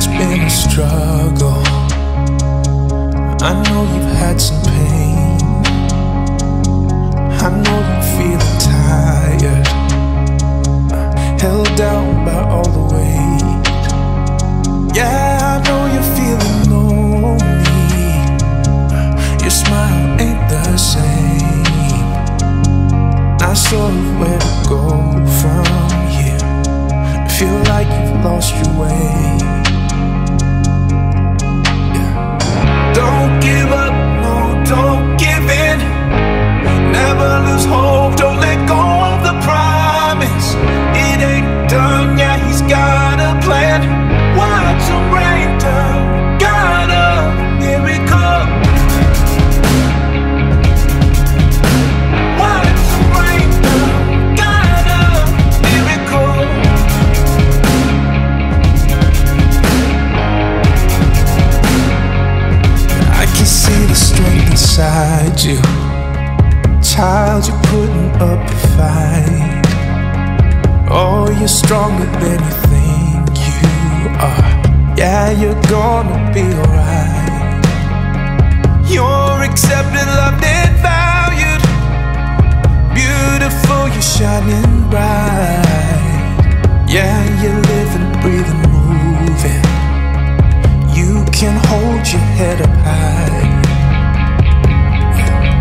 it's been a struggle. I know you've had some pain. I know you're feeling tired, held down by all the weight. Yeah, I know you're feeling lonely. Your smile ain't the same. Not sure of where to go from here. Feel like you've lost your way. Don't give up, no, don't give in. Never lose hope, don't let go of the promise. It ain't done, yeah, he's got a plan. Watch him rain down, got a miracle. Watch him rain down, got a miracle. I can see the strength inside you. Child, you're putting up a fight. Oh, you're stronger than you think you are. Yeah, you're gonna be alright. You're accepted, loved, and valued. Beautiful, you're shining bright. Yeah, you're living, breathing, moving. You can hold your head up high.